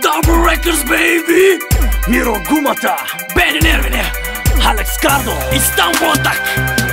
Double Records, baby! Miro Gumata, Beni Nervine, Alex Cardo, İstanbul Atak.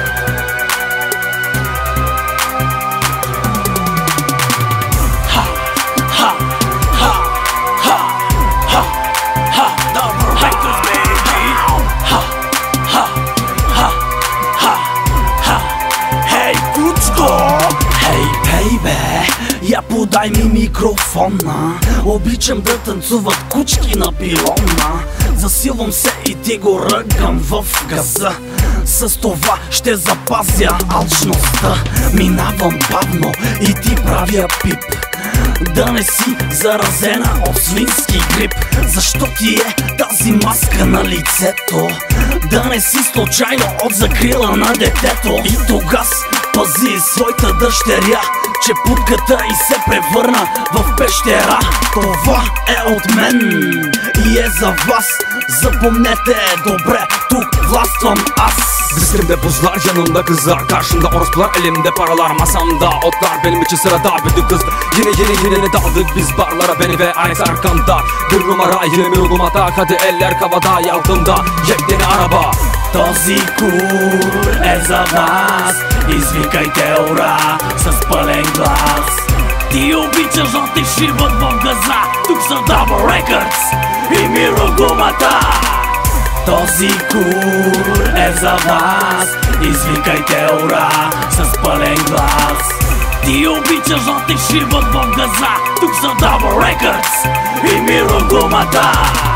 Ha, ha, ha, ha, ha, ha, Double Records, baby! Ha, ha, ha, ha, ha, hey, кучко! Хей, бейбе, я подай ми микрофона. Обичам да танцуват кучки на пилона. Засилвам се и ти го ръгам в газа. С това ще запазя алчността. Минавам бавно и ти правя пип. Да не си заразена от свински грип. Защо ти е тази маска на лицето? Да не си случайно от закрила на детето. И тогас пази своята дъщеря, че путката и се превърна в пещера. Това е от мен и е за вас. Запомнете добре, tuh властвам аз. Dizimde buzlar, yanımda kızlar, karşımda orospular, elimde paralar, masamda otlar, benim için sırada bir kız. Yine daldık biz barlara, beni ve Alex arkamda. Bir numara yine Miro Gumata, hadi eller kavada, ялтımda yepyeni araba. Този кур е за вас. Извикайте ура с пълен глас. Ти обичаш да те шибат в газа. Тук са Double Records и Miro Gumata. Този кур е за вас. Извикайте ура с пълен глас. Ти обичаш да те шибат в газа. Тук са Double Records и Miro Gumata.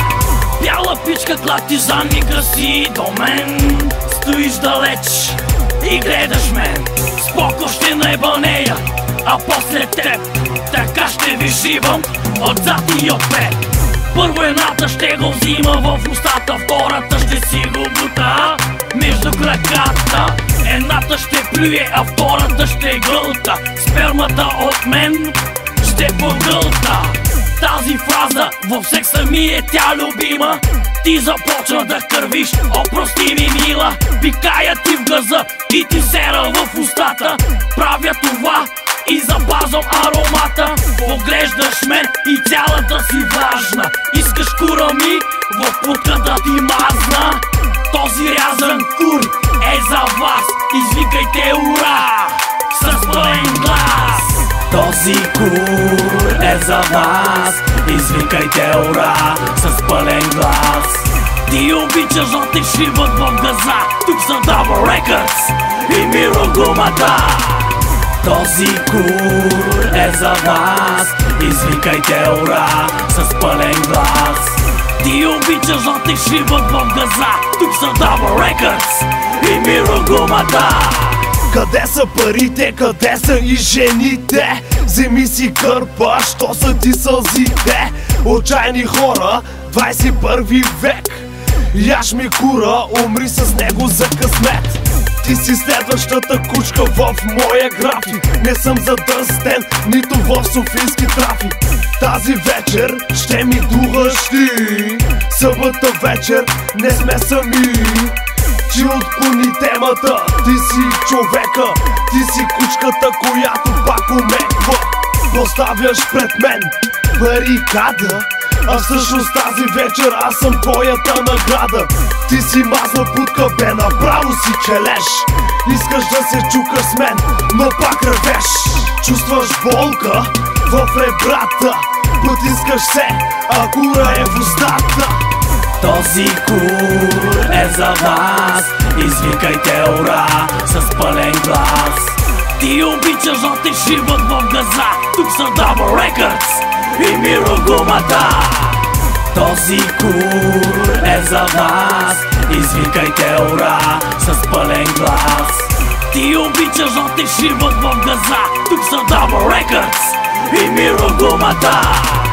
Бяла пичка, клати задни краси до мен. Стоиш далеч и гледаш мен. Споко ще наеба нея, а после теб. Така ще ви шибам отзад и отпред. Първо едната ще го взима в устата, втората ще си го бута между краката. Едната ще плюе, а втората ще гълта. Спермата от мен ще погълта. Тази фраза в секса ми е тя любима. Ти започна да кървиш, опрости ми мила. Пикая ти в газа и ти сера в устата. Правя това и запазвам аромата. Поглеждаш мен и цялата си важна. Искаш кура ми в путка да ти мазна. Този рязан кур е за вас. Извикайте ура с пълен глас. Този кур е за вас. Извикайте ура с пълен глас. Ти обичаш да те шибат в газа. Тук са Double Records и Miro Gumata. Този кур е за вас. Извикайте ура с пълен глас. Ти обичаш да те шибат в газа. Тук са Double Records и Miro Gumata. Къде са парите, къде са и жените? Вземи си гърба, що са ти сълзите? Отчаяни хора, 21 век. Яш ми кура, умри с него за късмет. Ти си следващата кучка в моя график. Не съм задръстен, нито в софийски трафик. Тази вечер ще ми духаш ти. Събота вечер не сме сами. Ти отклони темата, ти си човека. Ти си кучката, която пак умеква. Поставяш пред мен барикада, а всъщност тази вечер аз съм твоята награда. Ти си мазна путка, бе, направо си челеш. Искаш да се чукаш с мен, но пак ревеш. Чувстваш болка в ребрата, потискаш се, а кура е в устата. Този кур е за вас. Извикайте ура с пълен глас. Ти обичаш да те шибат в газа. Тук са Double Records и Miro Gumata. Този кур е за вас. Извикайте ура с пълен глас. Ти обичаш да те шибат в газа. Тук са Double Records и Miro Gumata.